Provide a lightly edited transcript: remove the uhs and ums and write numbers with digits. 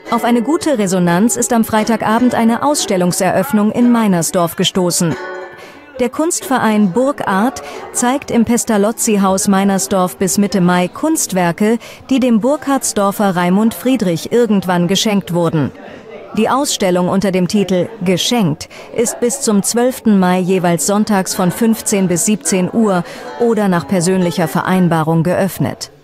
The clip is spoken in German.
Auf eine gute Resonanz ist am Freitagabend eine Ausstellungseröffnung in Meinersdorf gestoßen. Der Kunstverein Burgart zeigt im Pestalozzi-Haus Meinersdorf bis Mitte Mai Kunstwerke, die dem Burkhardsdorfer Raimund Friedrich irgendwann geschenkt wurden. Die Ausstellung unter dem Titel »Geschenkt« ist bis zum 12. Mai jeweils sonntags von 15 bis 17 Uhr oder nach persönlicher Vereinbarung geöffnet.